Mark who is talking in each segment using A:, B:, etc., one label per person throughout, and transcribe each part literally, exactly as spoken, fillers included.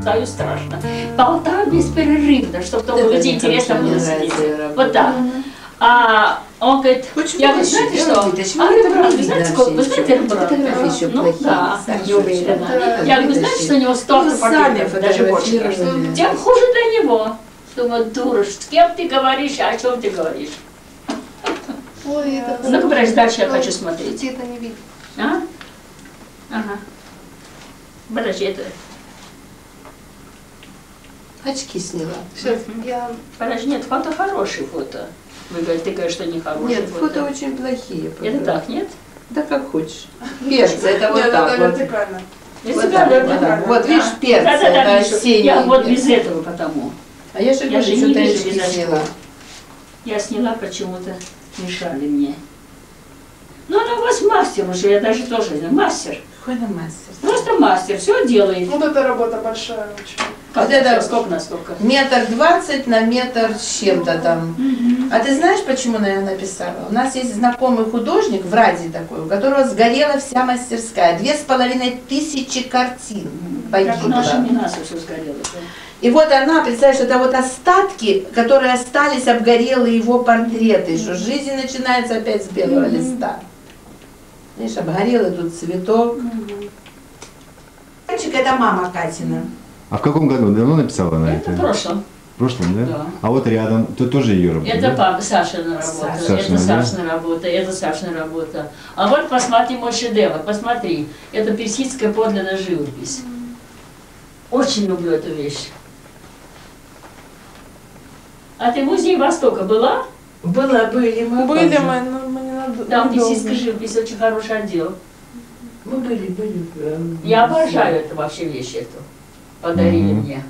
A: стою страшно. Болтаю беспрерывно, чтобы только людей интересно было сидеть. Вот так. А он говорит, я говорю, знаете что? А Рембрандт, вы знаете, сколько, вы знаете Рембрандта? Ну да, не уверена. Я говорю, вы знаете, что у него сто автопортретов, даже больше, кажется. Тем хуже для него. Думаю, дура, с кем ты говоришь, о чем ты говоришь?
B: Ой, это...
A: Ну-ка, подожди, дальше я хочу смотреть.
B: Ты это не видишь.
A: А? Ага. Подожди, это...
C: Очки сняла.
B: Сейчас, я...
A: Подожди, нет, фото хорошие фото. Вы говорите, ты говоришь, что не хорошие
C: Нет,
A: фото.
C: фото очень плохие.
A: Это так, нет?
C: Да как хочешь. Перцы, это вот
B: Нет,
C: так
B: это
C: вот.
B: вертикально.
C: Вот так, вот так. Вот видишь, перцы,
A: Да, да, да,
C: это
A: вижу.
C: осенние.
A: Я вот без этого потому.
C: А я же
A: Я
C: говорю,
A: же
C: что
A: не
C: ты
A: вижу
C: очки
A: без очков.
C: сняла.
A: Я сняла, почему-то мешали мне. Ну, она у вас мастер уже, я даже тоже знаю, мастер.
C: Какой она мастер?
A: Просто мастер, все делает.
B: Вот эта работа большая очень.
A: Как
C: Вот это
A: это, сколько на сколько?
C: Метр двадцать на метр с чем-то там.
A: Мгм.
C: А ты знаешь, почему она ее написала? У нас есть знакомый художник в Раде такой, у которого сгорела вся мастерская. Две с половиной тысячи картин
A: Как у нашей
C: погибло.
A: Минаса все сгорело.
C: И вот она, представляешь, это вот остатки, которые остались, обгорелые его портреты, что жизнь начинается опять с белого листа. Видишь, обгорелый тут цветок. Мальчик, это мама Катина.
D: А в каком году? Давно написала она
A: Это
D: это?
A: в прошлом.
D: В прошлом, да?
A: Да.
D: А вот рядом, тут тоже ее работа,
A: Это
D: да?
A: папа, Сашина работа,
C: Сашина,
A: это
D: да?
A: Сашина работа, это Сашина работа. А вот посмотри мой шедевр, посмотри, это персидская подлинная живопись. Очень люблю эту вещь. А ты в музее Востока была?
C: Было, были, мы
B: Были
C: позже.
B: мы, но мы не надо.
A: Там персидская живопись, очень хороший отдел.
C: Мы были, были. э,
A: Я
C: в
A: обожаю эту вообще вещь эту. Подарили
D: Мгм.
A: мне.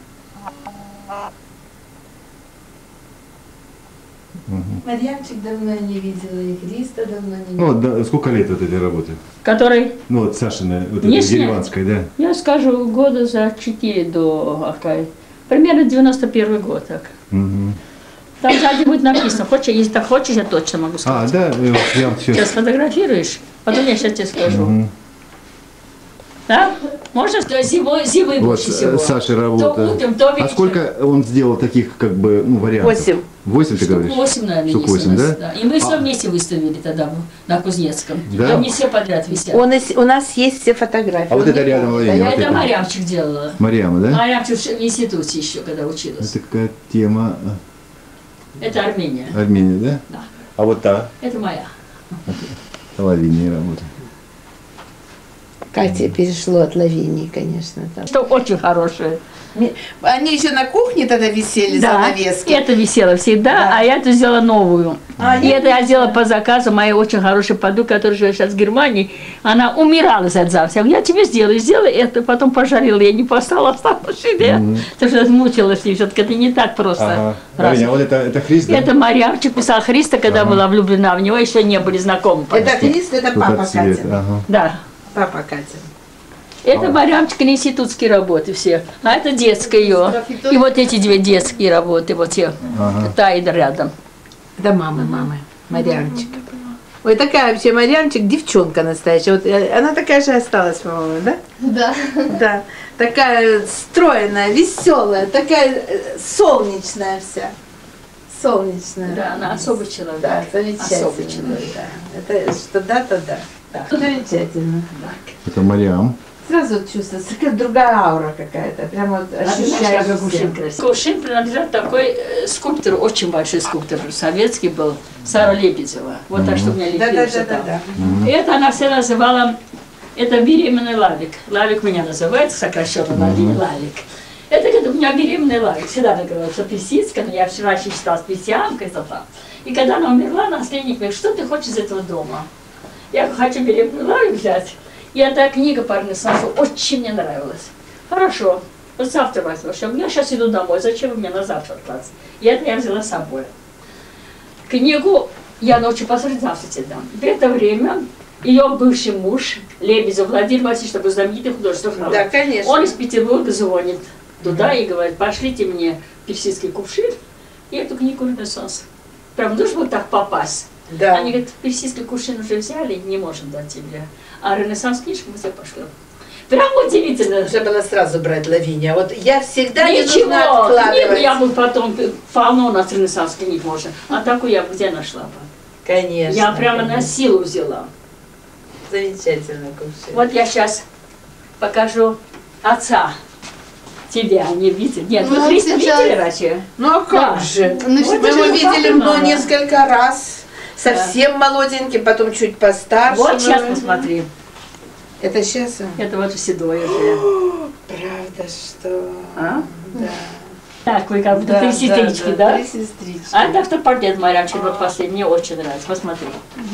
D: Мгм.
C: Марьямчик давно не видела, и Христа давно не
D: Ну,
C: видела.
D: вот, да, сколько лет вот этой работы?
A: Который,
D: Ну, вот Сашина, вот
A: Не
D: этой
A: снять.
D: дереванской, да?
A: я скажу, года за четыре до Акай. Примерно девяносто первый год так.
D: Мгм.
A: Там сзади будет написано, хочешь, если так хочешь, я точно могу
D: А,
A: сказать.
D: да, э, вот я вот
A: Сейчас
D: сейчас...
A: сфотографируешь, потом я сейчас тебе скажу.
D: Мгм.
A: Да? Можно сказать, зимой, зимой
D: Вот
A: больше всего.
D: э, Саши
A: То
D: работа.
A: утром, то
D: А
A: вечером.
D: сколько он сделал таких, как бы, ну, вариантов?
C: Восемь.
D: Восемь, ты
A: Штук
D: говоришь?
A: восемь, наверное,
D: Штук
A: есть у
D: восемь,
A: нас,
D: да?
A: И мы все
D: А-
A: вместе выставили тогда в- на Кузнецком.
D: Да?
A: Они все подряд висят.
C: Он и- у нас есть все фотографии.
D: А вот
C: Он
D: это
C: не
D: рядом
C: помнит.
D: Лавиния,
C: А
D: вот
C: я-
A: Это
D: это.
A: Марьямчик делала.
D: Марьяма, да?
A: Марьямчик в институте еще, когда училась.
D: Это какая тема?
A: Это Армения.
D: Армения, да?
A: Да.
D: А вот та?
A: Это моя.
D: Лавиния работа.
C: Катя перешло от Лавинии, конечно. Там.
A: Что очень хорошее.
C: Ми- Они еще на кухне тогда висели, занавески.
A: это висело всегда,
C: Да.
A: а я эту сделала новую.
C: А,
A: и
C: я
A: это я сделала по заказу моей очень хорошей подруги, которая живет сейчас в Германии. Она умирала за завтра. Я говорю, я тебе сделаю, сделай это. Потом пожалела, я не поставила, оставила себе.
D: Мгм.
A: Потому что мучилась с ней, все-таки это не так просто.
D: Ага.
A: Раз.
D: Лавиния, а вот это, это Христ, да?
A: Это Марьямчик писал Христа, когда
D: Ага.
A: была влюблена в него, еще не были знакомы.
C: Это
A: почти.
C: Христ, это
D: Вот
C: папа
D: этот цвет,
C: Катя.
D: ага.
A: Да.
C: Папа Катя.
A: Это Марьямчик на институтские работы все. А это детская ее. И вот эти две детские работы, вот те.
D: Ага.
A: Та и рядом.
C: Да мамы, мамы. Марьямчик. Ой, такая вообще Марьямчик, девчонка настоящая. Вот э, она такая же осталась, по-моему, да?
B: Да.
C: Да. Такая стройная, веселая, такая э, солнечная вся. Солнечная.
A: Да, она особый человек.
C: Да, замечательно.
A: Особый человек.
C: Да. Это что да, то да.
A: Да.
C: Замечательно.
D: Это Мариам.
C: Сразу чувствуется, какая другая аура какая-то. Прямо вот ощущаешь.
A: как Кувшин красивый. Кувшин принадлежит такой э, скульптор, очень большой скульптор, советский был, Сара Лебедева. Вот так, что у меня
C: Да,
A: лепила
C: да,
A: всё
C: да, да,
A: там.
C: да.
A: И это она все называла, это беременный Лавик. Лавик меня называет, сокращенно Лавик, Лавик. Это говорит, у меня беременный Лавик. Всегда так говорила, что персидская, но я вчера еще считала специанкой, это там. И когда она умерла, наследник говорит, что ты хочешь из этого дома? Я хочу беременный Лавик взять. И эта книга по Ренессансу очень мне нравилась. Хорошо, вот завтра возьму. Я сейчас иду домой, зачем вы мне на завтра класть? И это я взяла с собой. Книгу я ночью посмотрю, завтра тебе дам. В это время ее бывший муж, Лебедев Владимир Васильевич, такой знаменитый художественный художник,
C: Да, конечно.
A: он из Петербурга звонит туда и говорит, пошлите мне персидский кувшин и эту книгу Ренессанс. Прям нужно было так попасть.
C: Да.
A: Они говорят, персидский кувшин уже взяли, не можем дать тебе. А Ренессанс книжку мы тебе пошлем. Прям удивительно.
C: Нужно было сразу брать Лавиния. Вот я всегда не
A: Ничего,
C: нужно
A: книгу
C: откладывать.
A: я бы потом, полно у нас ренессанских книг можно. А такую я бы где нашла бы?
C: Конечно.
A: Я прямо
C: конечно.
A: на силу взяла.
C: Замечательно, Кувшин.
A: Вот я сейчас покажу отца. Тебя не видели? Нет,
B: Ну,
A: вы Христа
B: сейчас-
A: видели раньше?
C: Ну а как
A: Да.
C: же?
B: Ну,
C: Вот
A: это
C: мы
A: же
C: его видели
A: папа
C: но
A: надо.
C: несколько раз. Совсем молоденьким, потом чуть постарше.
A: Вот сейчас
C: мы-
A: посмотри.
C: Это сейчас? а?
A: Это вот седое уже.
C: Правда, что?
A: А?
C: Да.
A: Так, вы как будто
C: Да,
A: три сестрички, да?
C: Три сестрички.
A: А это автопортрет Марянчик, вот последний, мне очень нравится, посмотри.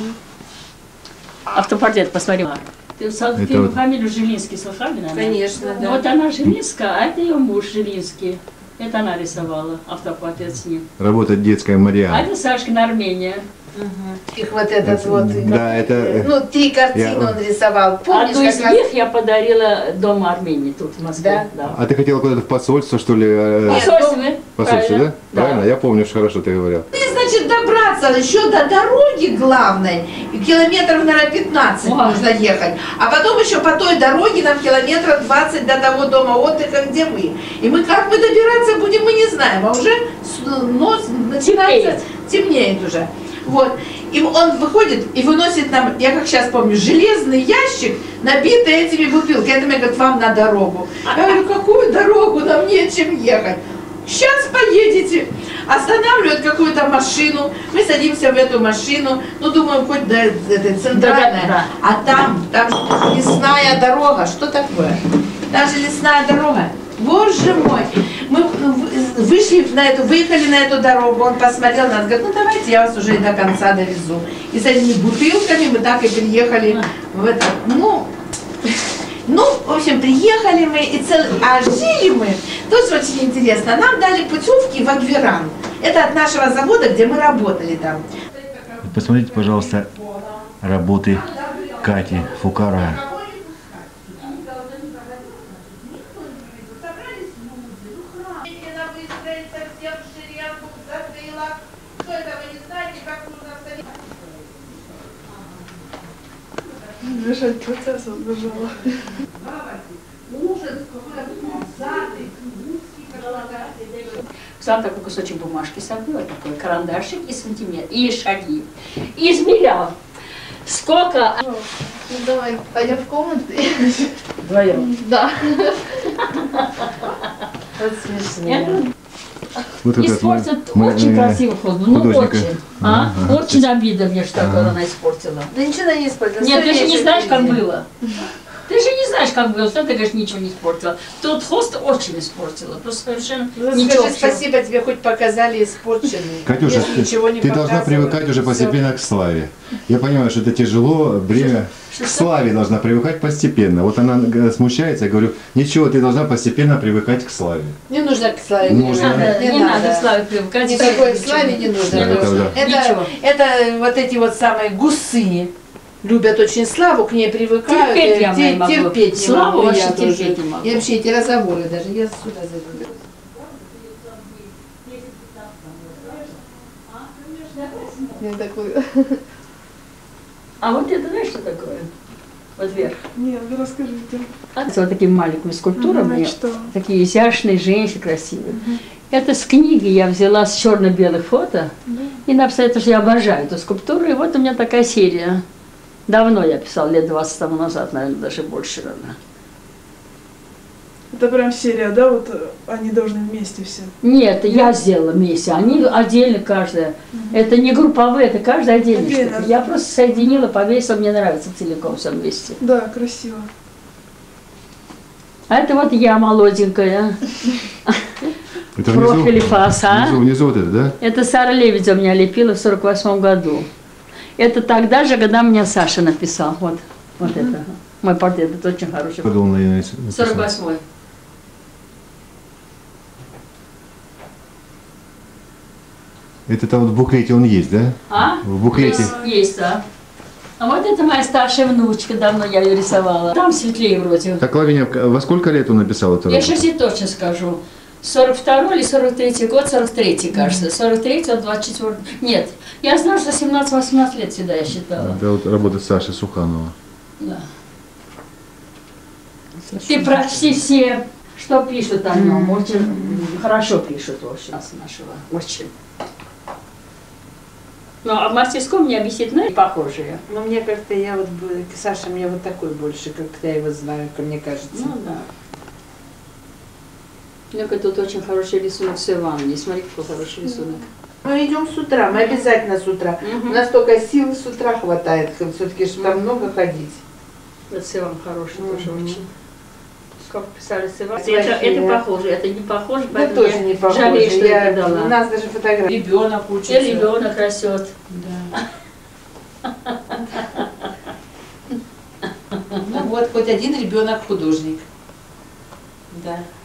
A: Автопортрет, посмотри. Ты сразу
D: Это
A: первую
D: вот-
A: фамилию Жилинский слыхали, наверное?
C: Конечно,
A: Ну,
C: да.
A: вот она Жилинская, а это ее муж Жилинский. Это она рисовала, автопортрет с ним.
D: Работает детская
A: А
D: Мариам.
A: это Сашкина Армения.
C: Их вот этот вот.
D: Да, это...
C: Ну, три картины
D: Я-
C: он рисовал. Помнишь,
A: Одну из
C: как раз?
A: них я подарила Дому Армении тут, в Москве.
C: Да?
D: А ты хотела куда-то в посольство, что ли? э,
C: Нет.
A: Посольстве,
D: Посольство, да?
A: да?
D: Правильно? Я помню, что хорошо ты говорил.
C: И, значит, добраться еще до дороги главной, километров, наверное, пятнадцать
A: Ой.
C: нужно ехать. А потом еще по той дороге нам километров двадцать до того дома отдыха, где мы. И мы как мы добираться будем, мы не знаем. А уже с- нос начинается, темнеет уже. Вот. И он выходит и выносит нам, я как сейчас помню, железный ящик, набитый этими бутылками. Это мне говорит, вам на дорогу. Я говорю, какую дорогу? Нам нечем ехать. Сейчас поедете. Останавливают какую-то машину, мы садимся в эту машину, ну, думаем, хоть до этой центральной,
A: Да, да,
C: а там, там лесная дорога, что такое? Там же лесная дорога. Боже мой, мы в- вышли на эту, выехали на эту дорогу, он посмотрел на нас, говорит, ну давайте я вас уже и до конца довезу. И с этими бутылками мы так и приехали в это, ну, ну, в общем, приехали мы, и цел... а жили мы, тоже очень интересно, нам дали путевки в Агверан. Это от нашего завода, где мы работали там.
E: Посмотрите, пожалуйста, работы Кати Фукара.
B: Бежать процесс убежала.
A: Взял такой кусочек бумажки, собрал такой карандашик и сантиметр, и шаги. И измерял, сколько...
B: Ну давай, пойдем в комнату.
A: Вдвоем.
B: Да.
C: Вот смешно.
A: Это
D: Вот этот
A: испортит
D: мы-
A: очень
D: мы-
A: красивый художник. Ну,
D: художника.
A: очень. А?
D: Ага.
A: Очень обидно мне, что такое
D: Ага.
A: она испортила.
C: Да ничего она не испортила.
A: Нет, ты же не
C: Всё
A: знаешь, как
C: везде.
A: было. Ты же не знаешь, как было. Что ты говоришь, ничего не испортила. Тот хост очень испортила. Просто совершенно
C: Ну,
A: ничего.
C: скажи спасибо, тебе хоть показали испорченные.
D: Катюша,
C: Если
D: ты,
C: ничего не
D: ты должна
C: показывают,
D: привыкать уже
C: всё.
D: постепенно к славе. Я понимаю, что это тяжело, бремя.
A: Что-
D: К славе должна привыкать постепенно. Вот она э, смущается, я говорю, ничего, ты должна постепенно привыкать к славе.
C: Не нужно к славе.
D: Нужно.
A: Надо, не, надо к славе привыкать.
C: Никакой
A: Ничего.
C: славе не нужно.
A: Не
D: Это
A: нужно.
D: да.
C: Это,
A: Ничего.
C: это вот эти вот самые гусыни любят очень славу, к ней привыкают.
A: Терпеть
C: э,
A: я
C: те-
A: не могу.
C: терпеть не
A: Славу
C: могу,
A: вообще
C: я тоже.
A: терпеть не могу.
C: И вообще эти разговоры даже, я сюда зайду.
B: Я такой.
A: А вот это знаешь, что такое? Вот вверх.
B: Нет, вы расскажите.
A: Вот такими маленькими скульптурами.
B: Ага, что?
A: Такие изящные женщины, красивые. Это с книги я взяла с черно-белых фото. И написала, это же я обожаю эту скульптуру. И вот у меня такая серия. Давно я писала, лет двадцать тому назад, наверное, даже больше, наверное.
B: Это прям серия, да? Вот э, они должны вместе все.
A: Нет, я сделала вместе, они отдельно каждая. Это не групповые, это каждая отдельно.
B: Отдельно.
A: штука. Я просто соединила, повесила, мне нравится целиком все вместе.
B: Да, красиво.
A: А это вот я молоденькая,
D: Это
A: профиль фас, а?
D: Внизу, внизу вот это, да?
A: Это Сара Лебедева меня лепила в сорок восьмом году. Это тогда же, когда меня Саша написал. Вот, вот это. Мой портрет, это очень хороший.
D: Подумал на её написано.
A: сорок восьмой.
D: Это там вот в буклете он есть, да?
A: А?
D: В буклете.
A: Есть, есть, да. А вот это моя старшая внучка, давно я ее рисовала. Там светлее вроде.
D: Так, Лавиния, во сколько лет он написал эту
A: Я
D: работу?
A: сейчас и точно скажу. сорок второй или сорок третий год, сорок третий, кажется. сорок третий, он двадцать четвёртый. Нет, я знаю, что семнадцать-восемнадцать лет всегда я считала.
D: Это вот работа Саши Суханова.
A: Да. Ты прочти все, что пишут о нем. Очень хорошо пишут, в общем, с нашего. Очень. Ну, а в мастерском у меня висит, ну, похожие.
C: Но мне как-то, я вот, б- Саша мне вот такой больше, как я его знаю, как мне кажется.
A: Ну, да. Ну-ка, тут очень хороший рисунок с Ивановной. Смотри, какой хороший рисунок.
C: Мы идем с утра, мы обязательно с утра.
A: Мгм.
C: У нас только сил с утра хватает, все-таки, что там много ходить.
A: Вот с Иваном хороший
C: Мгм.
A: тоже очень. Сколько писали с Иваном.
C: Свои,
A: Это, это
C: да.
A: похоже, это не похоже,
C: Ну,
A: поэтому
C: тоже
A: я
C: не похоже.
A: жалею, что
C: Я-
A: это дала.
C: У нас даже фотографии. Ребенок
A: И
C: учится.
A: ребенок растет.
C: Да. Ну вот, хоть один ребенок художник. Да.